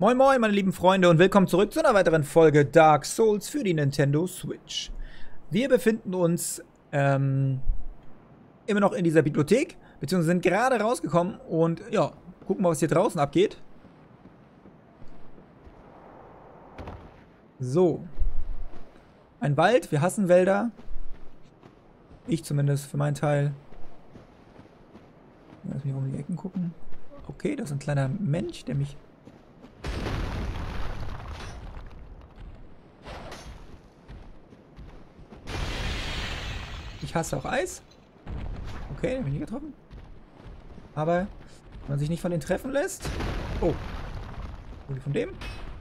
Moin moin meine lieben Freunde und willkommen zurück zu einer weiteren Folge Dark Souls für die Nintendo Switch. Wir befinden uns immer noch in dieser Bibliothek, beziehungsweise sind gerade rausgekommen und ja, gucken mal, was hier draußen abgeht. So. Ein Wald, wir hassen Wälder. Ich zumindest für meinen Teil. Lass mich um die Ecken gucken. Okay, das ist ein kleiner Mensch, der mich... Ich hasse auch Eis. Okay, den bin ich nicht getroffen. Aber wenn man sich nicht von denen treffen lässt... Oh. Von dem?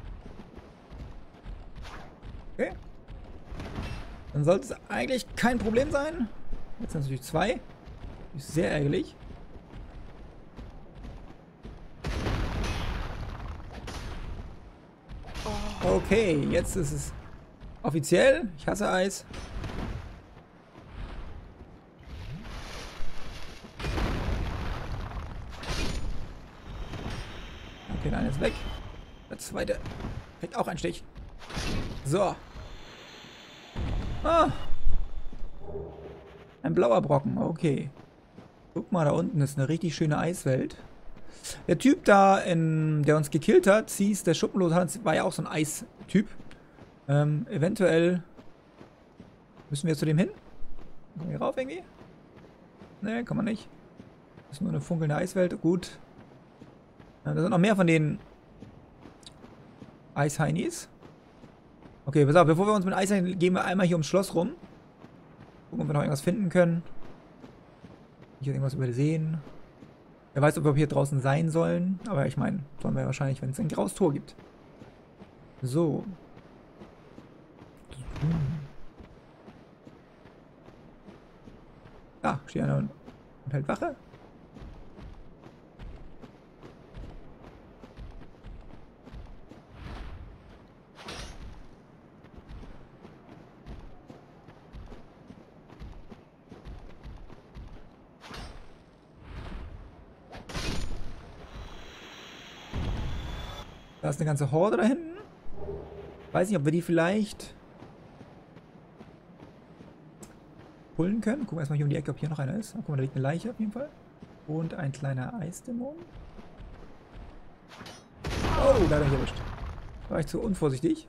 Okay. Dann sollte es eigentlich kein Problem sein. Jetzt sind es natürlich zwei. Ist sehr ärgerlich. Okay, jetzt ist es offiziell. Ich hasse Eis. Okay, der eine ist weg. Der zweite kriegt auch einen Stich. So. Ah. Ein blauer Brocken, okay. Guck mal, da unten ist eine richtig schöne Eiswelt. Der Typ da, der uns gekillt hat, Zies, der Schuppenlos, war ja auch so ein Eistyp. Eventuell müssen wir zu dem hin. Kommen wir hier rauf irgendwie? Ne, kann man nicht. Das ist nur eine funkelnde Eiswelt. Gut. Da sind noch mehr von den Eisheinis. Okay, pass auf, bevor wir uns mit Eisheinis gehen wir einmal hier ums Schloss rum. Gucken, ob wir noch irgendwas finden können. Hier irgendwas übersehen. Wer weiß, ob wir hier draußen sein sollen. Aber ich meine, sollen wir wahrscheinlich, wenn es ein graues Tor gibt. So. Ah, steht einer und hält Wache. Da ist eine ganze Horde da hinten. Weiß nicht, ob wir die vielleicht pullen können. Gucken wir erstmal hier um die Ecke, ob hier noch einer ist. Oh, guck mal, da liegt eine Leiche auf jeden Fall. Und ein kleiner Eisdämon. Oh, da hat er mich erwischt. War ich zu unvorsichtig.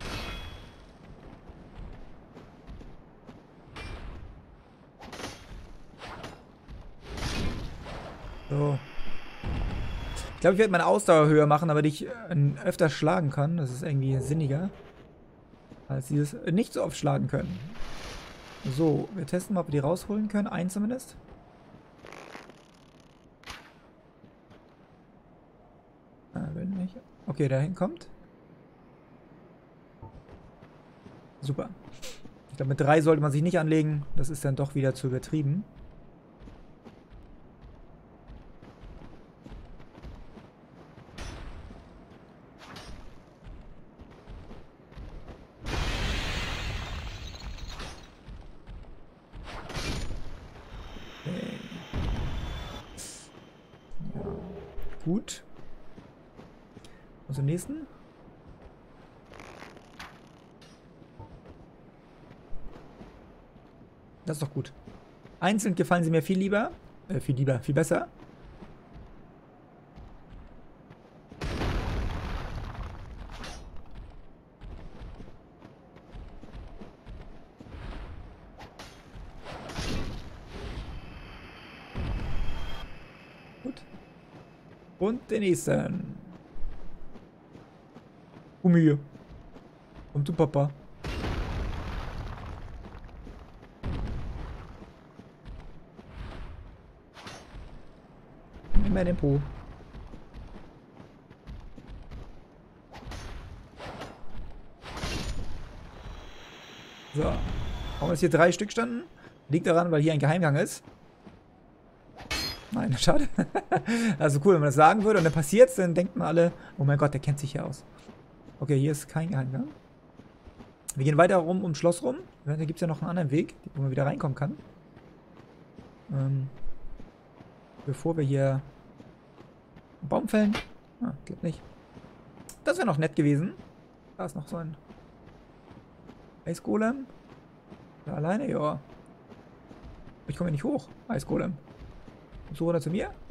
So. Ich glaube, ich werde meine Ausdauer höher machen, damit ich öfter schlagen kann. Das ist irgendwie sinniger. Als dieses nicht so oft schlagen können. So, wir testen mal, ob wir die rausholen können. Einen zumindest. Will nicht. Okay, der hinkommt. Super. Ich glaube, mit 3 sollte man sich nicht anlegen. Das ist dann doch wieder zu übertrieben. Gut. Und zum nächsten. Das ist doch gut. Einzeln gefallen sie mir viel lieber. Viel besser. Gut. Und den nächsten. Komm hier. Komm zu Papa. Nimm mir den Po. So. Warum jetzt hier 3 Stück standen? Liegt daran, weil hier ein Geheimgang ist. Nein, schade. Also cool, wenn man das sagen würde und dann passiert's, dann denkt man alle, oh mein Gott, der kennt sich hier aus. Okay, hier ist kein Geheimgang. Wir gehen weiter rum ums Schloss rum. Da gibt es ja noch einen anderen Weg, wo man wieder reinkommen kann. Bevor wir hier einen Baum fällen. Ah, geht nicht. Das wäre noch nett gewesen. Da ist noch so ein Eisgolem. Da alleine, ja. Ich komme ja nicht hoch, Eisgolem. So runter zu mir.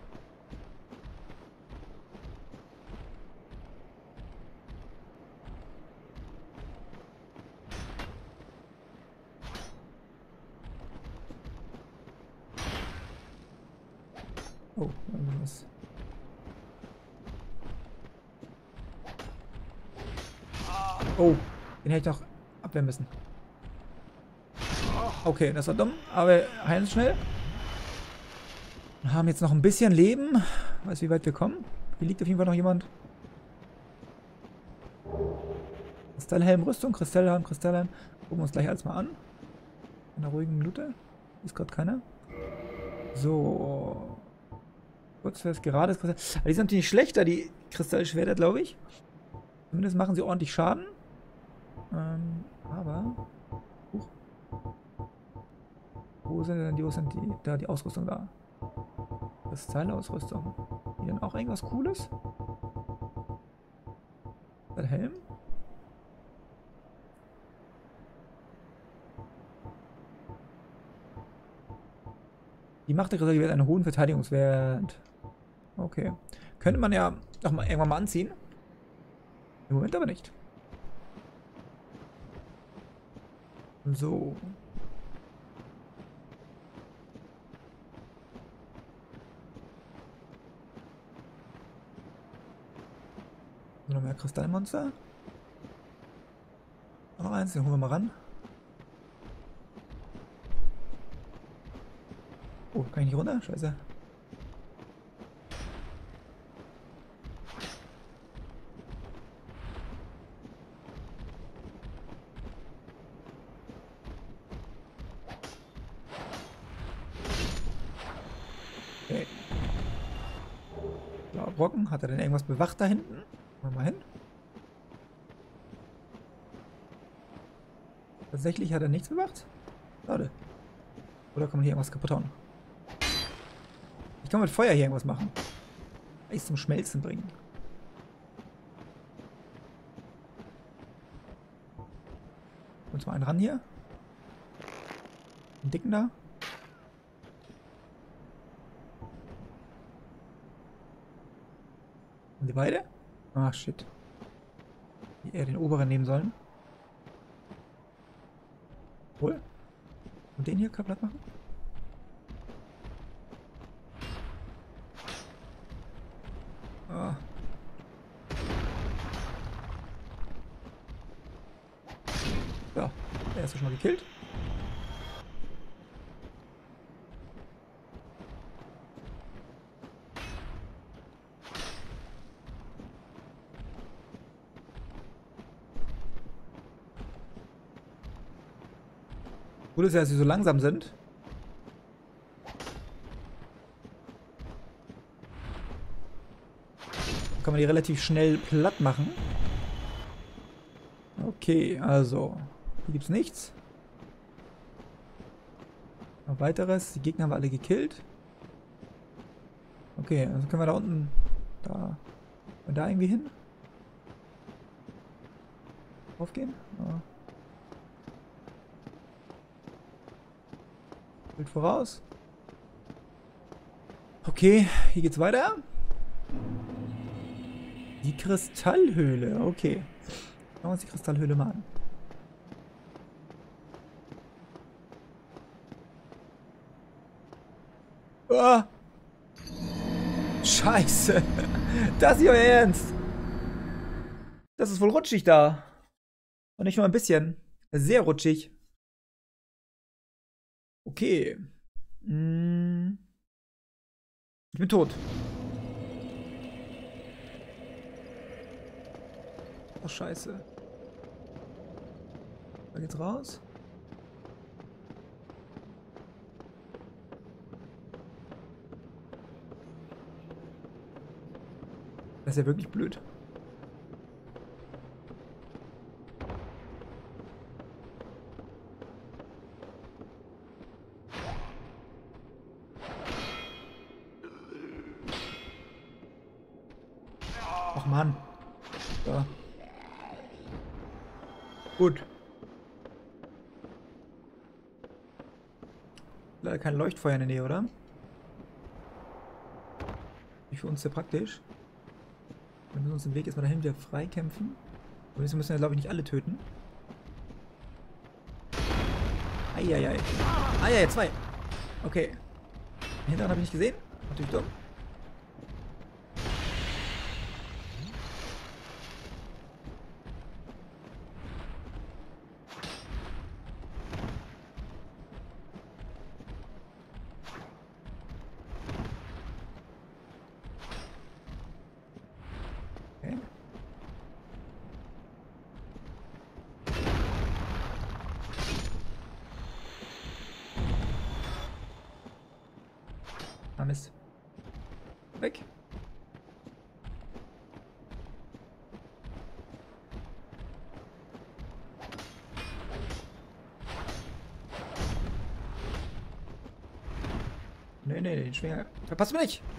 Oh, irgendwas. Oh, den hätte ich noch abwehren müssen. Okay, das war dumm, aber wir heilen uns schnell. Wir haben jetzt noch ein bisschen Leben. Weiß, wie weit wir kommen. Hier liegt auf jeden Fall noch jemand. Kristallhelm, Rüstung, Kristallhelm, Kristallhelm. Gucken wir uns gleich alles mal an. In einer ruhigen Minute. Ist gerade keiner. So. Kurz fürs gerades Kristall. Aber die sind natürlich schlechter, die Kristallschwerter, glaube ich. Zumindest machen sie ordentlich Schaden. Aber. Wo sind denn die? Wo sind die? Da, die Ausrüstung da. Kristallausrüstung. Hier denn auch irgendwas Cooles? Der Helm? Die Macht der Kristallwert hat einen hohen Verteidigungswert. Okay. Könnte man ja doch mal irgendwann mal anziehen. Im Moment aber nicht. So. Noch mehr Kristallmonster. Noch eins, den holen wir mal ran. Oh, kann ich nicht runter? Scheiße. Okay. Blauer Brocken. Hat er denn irgendwas bewacht da hinten? Mal hin. Tatsächlich hat er nichts bewacht? Schade. Oder kann man hier irgendwas kaputt hauen? Ich kann mit Feuer hier irgendwas machen. Eis zum Schmelzen bringen. Uns mal einen ran hier. Den dicken da. Und die beide? Ah, shit. Die eher den oberen nehmen sollen. Wohl. Und den hier kaputt machen? Ah. Ja, der ist schon mal gekillt. Gut ist ja, dass sie so langsam sind. Kann man die relativ schnell platt machen. Okay, also. Hier gibt es nichts. Noch weiteres. Die Gegner haben wir alle gekillt. Okay, also können wir da unten. Da irgendwie hin? Aufgehen? Ja. Bild voraus. Okay, hier geht's weiter. Die Kristallhöhle, okay. Schauen wir uns die Kristallhöhle mal an. Ah! Scheiße! Das ist euer Ernst! Das ist wohl rutschig da. Und nicht nur ein bisschen. Sehr rutschig. Okay. Ich bin tot. Oh, scheiße. Da geht's raus. Das ist ja wirklich blöd. Ach Mann. So. Gut. Leider kein Leuchtfeuer in der Nähe, oder? Nicht für uns sehr praktisch. Wir müssen uns den Weg erstmal dahin wieder freikämpfen. Wir müssen ja, glaube ich, nicht alle töten. Eieiei. Eieiei, 2. Okay. Den hinteren habe ich nicht gesehen. Natürlich dumm. Okay. Ah, Mist. Weg. Nee, nee, den Schwinger. Verpasst mir nicht.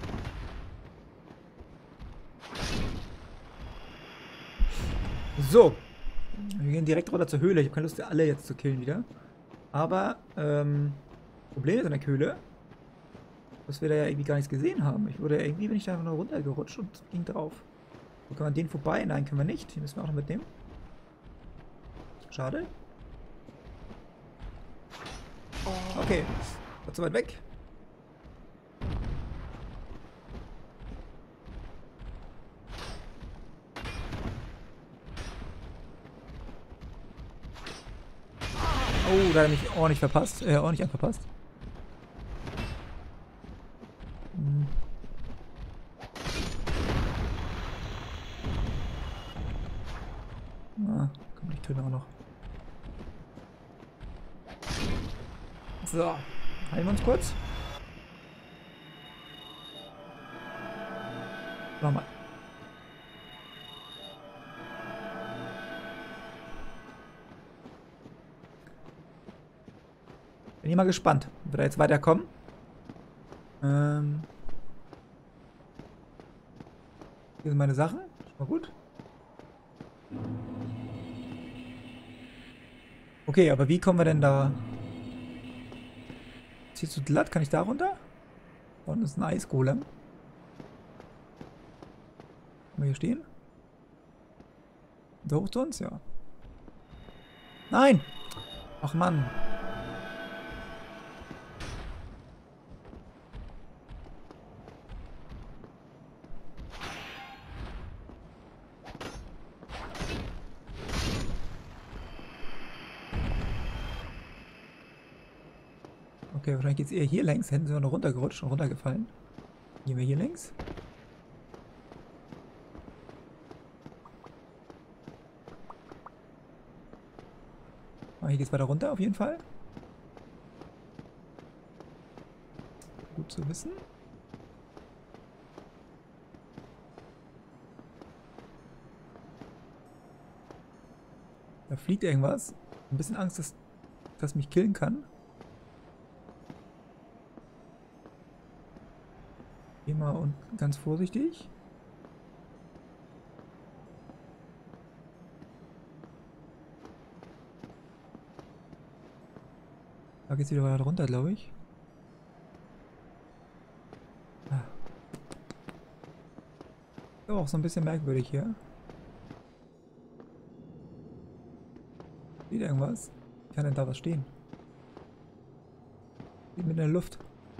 So. Wir gehen direkt runter zur Höhle. Ich habe keine Lust, alle jetzt zu killen wieder. Aber, Problem ist an der Höhle, dass wir da ja irgendwie gar nichts gesehen haben. Irgendwie bin ich da noch runtergerutscht und ging drauf. So, können wir an den vorbei? Nein, können wir nicht. Den müssen wir auch noch mitnehmen. Schade. Okay. War zu weit weg. Oh, da hat er mich ordentlich verpasst. Ordentlich anverpasst. Hm. Ah, komm, ich töte auch noch. So, heilen wir uns kurz. Nochmal. Bin ich mal gespannt, ob wir da jetzt weiterkommen. Hier sind meine Sachen. Schon mal gut. Okay, aber wie kommen wir denn da? Ist hier zu glatt? Kann ich da runter? Da unten ist ein Eisgolem. Können wir hier stehen? Da hoch zu uns? Ja. Nein! Ach Mann. Okay, wahrscheinlich geht es eher hier längs. Hinten sind wir noch runtergerutscht und runtergefallen. Gehen wir hier längs. Ah, hier geht es weiter runter auf jeden Fall. Gut zu wissen. Da fliegt irgendwas. Ein bisschen Angst, dass das mich killen kann. Geh mal und ganz vorsichtig. Da geht's wieder weiter runter, glaube ich. Ah. Ist auch so ein bisschen merkwürdig hier. Steht irgendwas? Wie kann denn da was stehen? Steht mit in der Luft.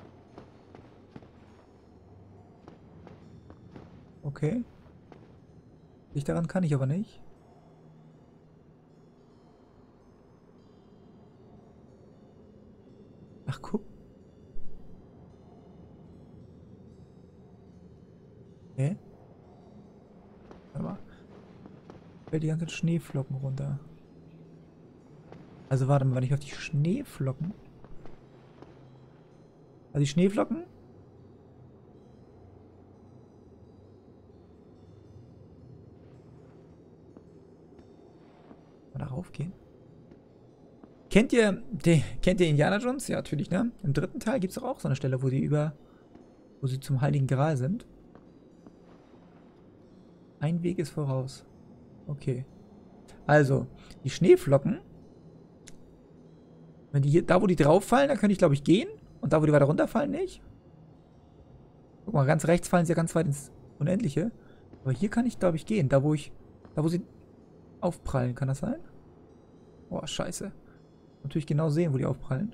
Okay. Licht daran kann ich aber nicht. Ach, guck. Hä? Warte mal. Fällt die ganzen Schneeflocken runter. Also warte mal, wenn ich auf die Schneeflocken... Also die Schneeflocken... Mal darauf gehen. Kennt ihr Indiana Jones? Ja, natürlich, ne? Im dritten Teil gibt es auch so eine Stelle, wo sie zum Heiligen Gral sind. Ein Weg ist voraus. Okay. Also, die Schneeflocken. Wenn die hier, da wo die drauf fallen, da könnte ich glaube ich gehen. Und da wo die weiter runterfallen, nicht. Guck mal, ganz rechts fallen sie ja ganz weit ins Unendliche. Aber hier kann ich glaube ich gehen. Da wo sie aufprallen. Kann das sein? Boah, scheiße. Natürlich genau sehen, wo die aufprallen.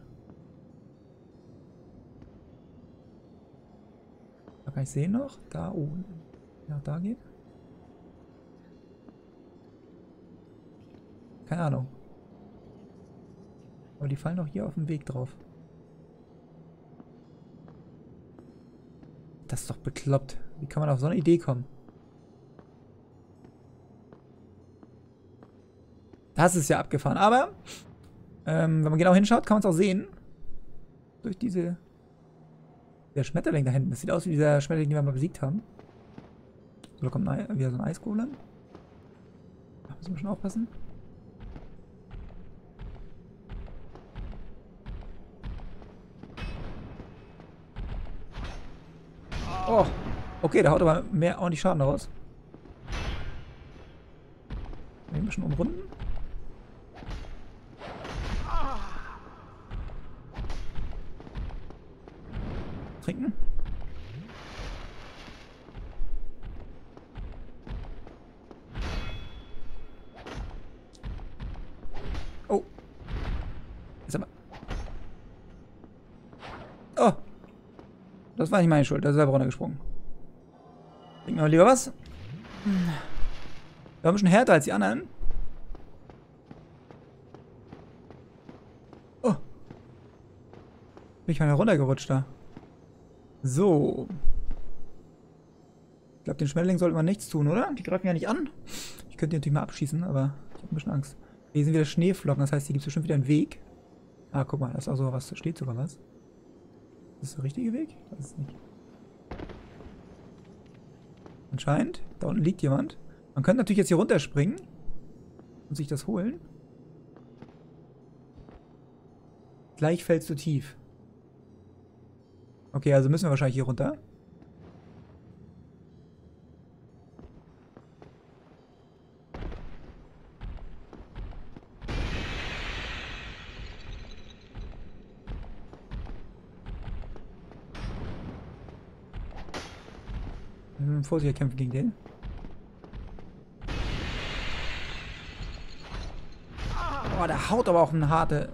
Da kann ich sehen noch. Da oben. Ja, da geht. Keine Ahnung. Aber die fallen doch hier auf dem Weg drauf. Das ist doch bekloppt. Wie kann man auf so eine Idee kommen? Das ist ja abgefahren. Aber, wenn man genau hinschaut, kann man es auch sehen. Durch der Schmetterling da hinten. Das sieht aus wie dieser Schmetterling, den wir mal besiegt haben. So, da kommt wieder so ein Eisgolem. Da müssen wir schon aufpassen. Oh, okay, da haut aber mehr ordentlich Schaden raus. Ein bisschen umrunden. Trinken. Oh. Jetzt aber. Oh. Das war nicht meine Schuld, da ist er selber runtergesprungen. Trinken wir lieber was. Wir haben ein bisschen härter als die anderen. Oh. Bin ich mal heruntergerutscht da. So. Ich glaube, den Schmetterling sollte man nichts tun, oder? Die greifen ja nicht an. Ich könnte die natürlich mal abschießen, aber ich habe ein bisschen Angst. Hier sind wieder Schneeflocken, das heißt, hier gibt es bestimmt wieder einen Weg. Ah, guck mal, da ist auch so was, da steht sogar was. Ist das der richtige Weg? Ich weiß es nicht. Anscheinend. Da unten liegt jemand. Man könnte natürlich jetzt hier runterspringen und sich das holen. Gleich fällst du tief. Okay, also müssen wir wahrscheinlich hier runter. Vorsicht kämpfen gegen den. Oh, der haut aber auch eine harte.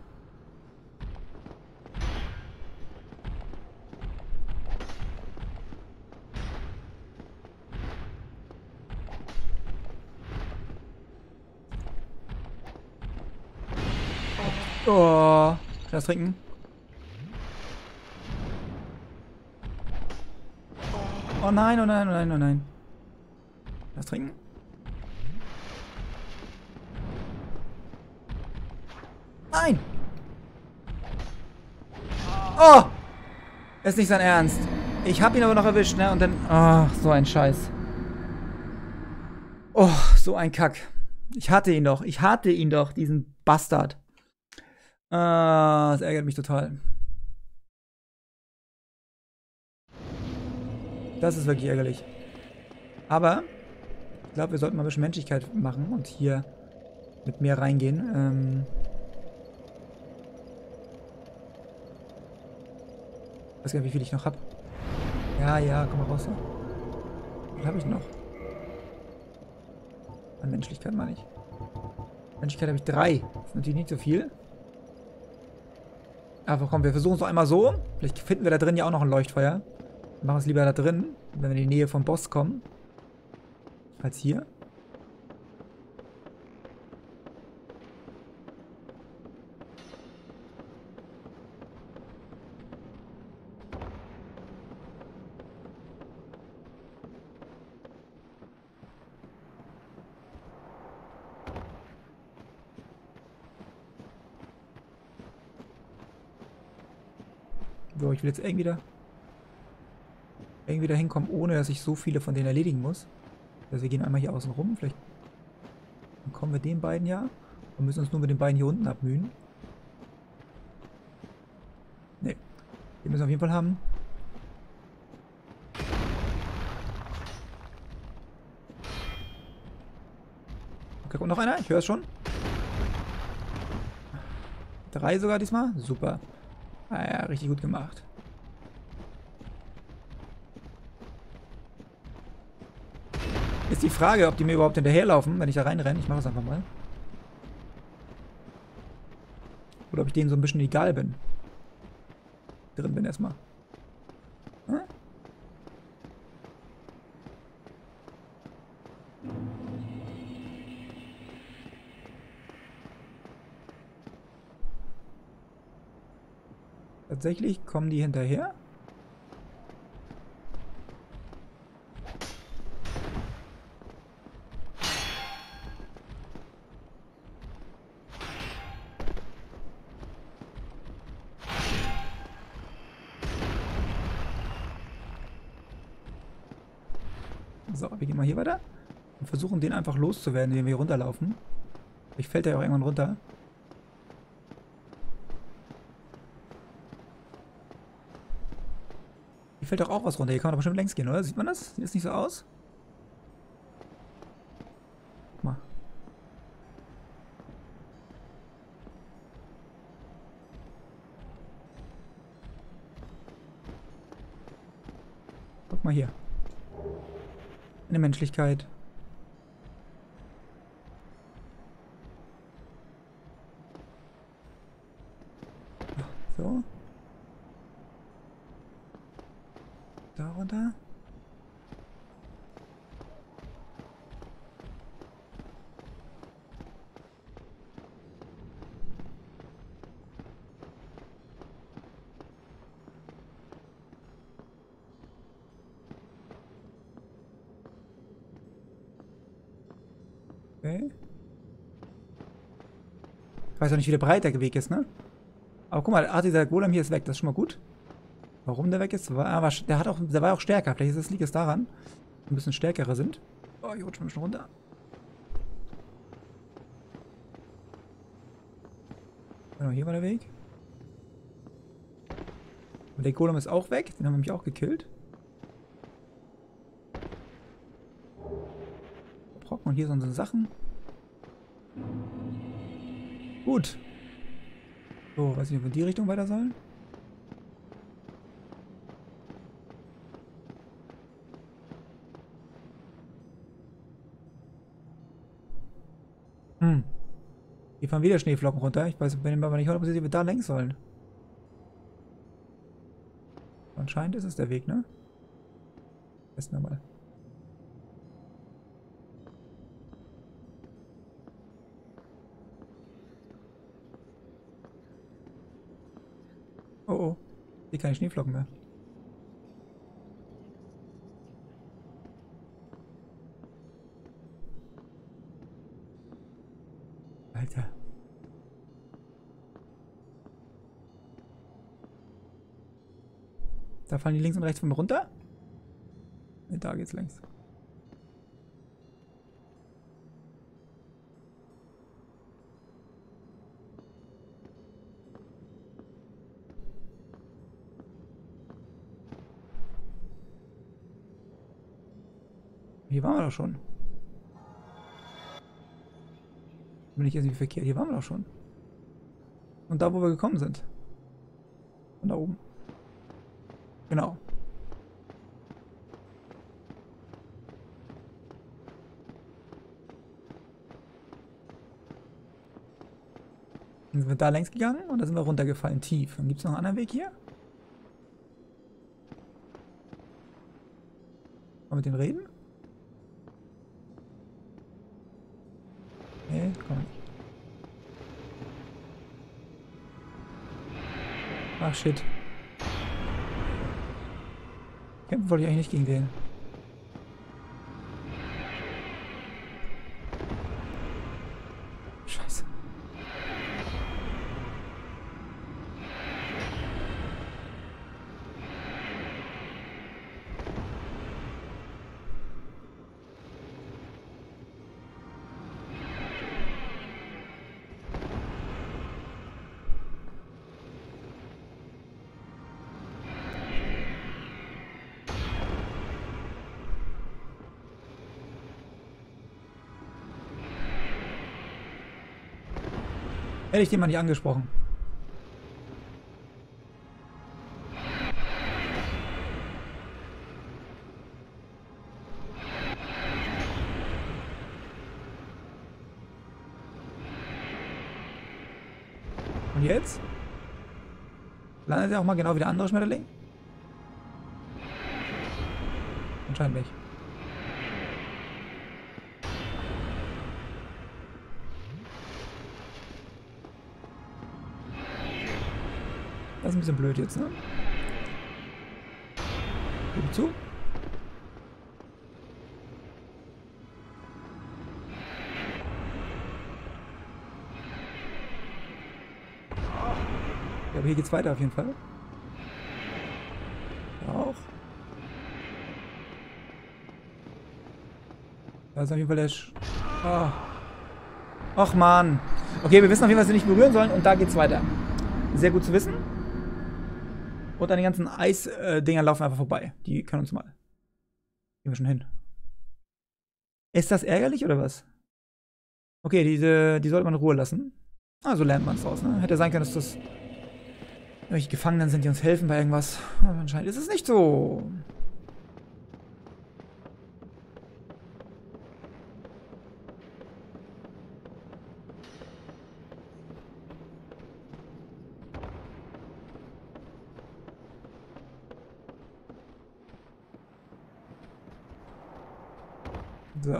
Oh, schnell das trinken. Oh nein, oh nein, oh nein, oh nein. Das trinken. Nein! Oh! Ist nicht sein Ernst. Ich hab ihn aber noch erwischt, ne? Und dann... Ach, so ein Scheiß. Oh, so ein Kack. Ich hatte ihn doch. Ich hatte ihn doch, diesen Bastard. Das ärgert mich total. Das ist wirklich ärgerlich. Aber ich glaube, wir sollten mal ein bisschen Menschlichkeit machen und hier mit mehr reingehen. Ich weiß gar nicht, wie viel ich noch habe. Ja, komm mal raus. Was habe ich noch? An Menschlichkeit meine ich. Menschlichkeit habe ich 3. Das ist natürlich nicht so viel. Aber komm, wir versuchen es noch einmal so. Vielleicht finden wir da drin ja auch noch ein Leuchtfeuer. Wir machen es lieber da drin, wenn wir in die Nähe vom Boss kommen. Als hier. So, ich will jetzt irgendwie da hinkommen, ohne dass ich so viele von denen erledigen muss. Also wir gehen einmal hier außen rum, vielleicht kommen wir den beiden ja und müssen uns nur mit den beiden hier unten abmühen. Ne, die müssen wir auf jeden Fall haben. da kommt noch einer. Ich höre es schon. 3 sogar diesmal. Super. Ah ja, richtig gut gemacht. Ist die Frage, ob die mir überhaupt hinterherlaufen, wenn ich da reinrenne. Ich mache es einfach mal. Oder ob ich denen so ein bisschen egal bin. Drin bin erstmal. Hm? Tatsächlich kommen die hinterher. So, wir gehen mal hier weiter und versuchen den einfach loszuwerden, indem wir hier runterlaufen. Vielleicht fällt er ja auch irgendwann runter. Hier fällt doch auch was runter. Hier kann man doch bestimmt längs gehen, oder? Sieht man das? Sieht das nicht so aus? Guck mal. Guck mal hier. Eine Menschlichkeit. So. Da runter. Okay. Ich weiß auch nicht, wie der breit der Weg ist, ne? Aber guck mal, dieser Golem hier ist weg. Das ist schon mal gut. Warum der weg ist? Der war auch stärker. Vielleicht liegt es daran, dass wir ein bisschen stärkere sind. Oh, ich rutsche ein bisschen runter. Genau, hier war der Weg. Und der Golem ist auch weg. Den haben wir nämlich auch gekillt. Braucht man hier so unsere Sachen. Gut. So, weiß nicht, ob wir in die Richtung weiter sollen. Hier fahren wieder Schneeflocken runter. Ich bin mir aber nicht hundertprozentig, ob wir da längs sollen. Anscheinend ist es der Weg, ne? Testen wir mal. Oh oh. Hier keine Schneeflocken mehr. Alter. Da fallen die links und rechts von mir runter. Ne, da geht's längs. Hier waren wir doch schon. Bin ich irgendwie verkehrt? Hier waren wir doch schon. Und da, wo wir gekommen sind. Von da oben. Genau. Dann sind wir da längs gegangen und da sind wir runtergefallen, tief. Dann gibt es noch einen anderen Weg hier. Wollen wir mit dem reden? Nee, komm. Ach shit. Kämpfen wollte ich eigentlich nicht gegen den. Scheiße. Hätte ich den mal nicht angesprochen. Und jetzt? Landet er auch mal genau wie der andere Schmetterling? Anscheinend nicht. Das ist ein bisschen blöd jetzt, ne? Gib zu. Ja, aber hier geht's weiter auf jeden Fall. Auch. Da ist auf jeden Fall der Ach man. Okay, wir wissen auf jeden Fall, dass wir nicht berühren sollen und da geht's weiter. Sehr gut zu wissen. Und an den ganzen Eisdinger laufen einfach vorbei. Die können uns mal. Gehen wir schon hin. Ist das ärgerlich oder was? Okay, die sollte man in Ruhe lassen. Ah, so lernt man es aus, ne? Hätte sein können, dass das irgendwelche Gefangenen sind, die uns helfen bei irgendwas. Aber anscheinend ist es nicht so. So.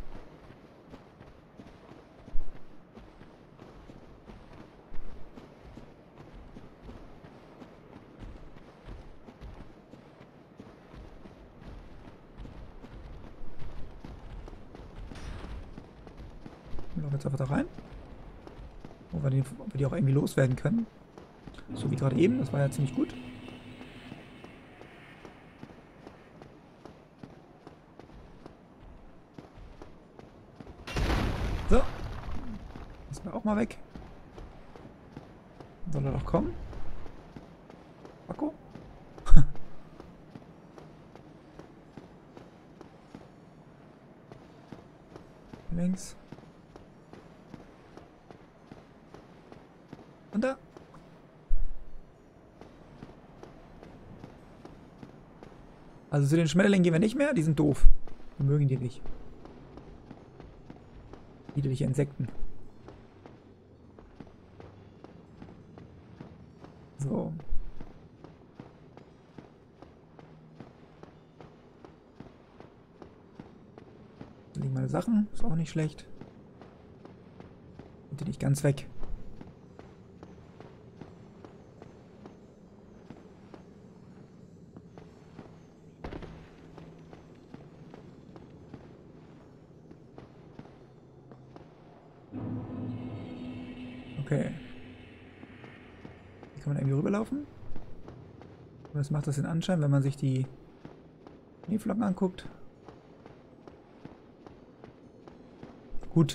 Wir laufen jetzt einfach da rein. Ob wir die auch irgendwie loswerden können. So wie gerade eben, das war ja ziemlich gut. So. Ist mir auch mal weg. Soll er doch kommen? Paco? Links. Und da. Also zu den Schmetterlingen gehen wir nicht mehr, die sind doof. Wir mögen die nicht. Widerliche Insekten. So. Da liegen meine Sachen, ist auch nicht schlecht. Sind die nicht ganz weg. Okay. Hier kann man irgendwie rüberlaufen. Was macht das den Anschein, wenn man sich die Schneeflocken anguckt? Gut.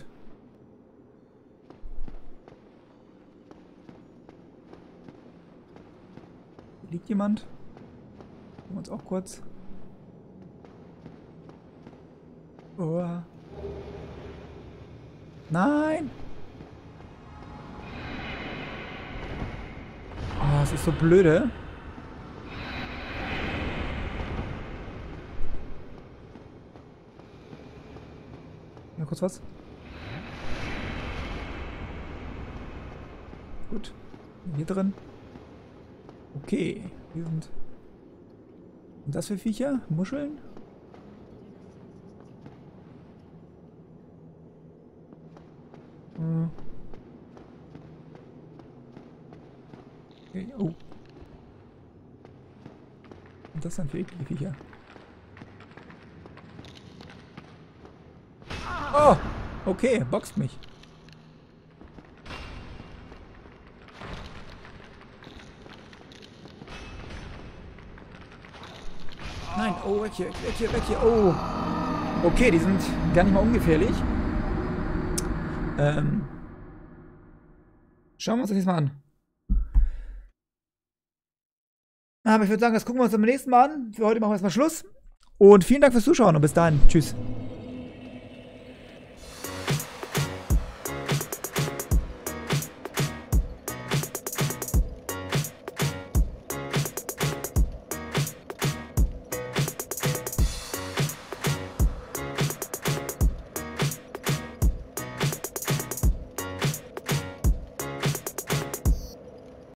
Hier liegt jemand. Gucken wir uns auch kurz. Oh. Nein! Oh, das ist so blöde. Mal kurz was. Gut. Hier drin. Okay. Hier sind. Und das für Viecher? Muscheln? Hm. Okay. Oh. Und das sind für eklige Viecher. Oh! Okay, boxt mich. Nein, oh, weg hier, weg hier, weg hier, oh. Okay, die sind gar nicht mal ungefährlich. Schauen wir uns das jetzt mal an. Aber ich würde sagen, das gucken wir uns beim nächsten Mal an. Für heute machen wir erstmal Schluss. Und vielen Dank fürs Zuschauen und bis dahin. Tschüss.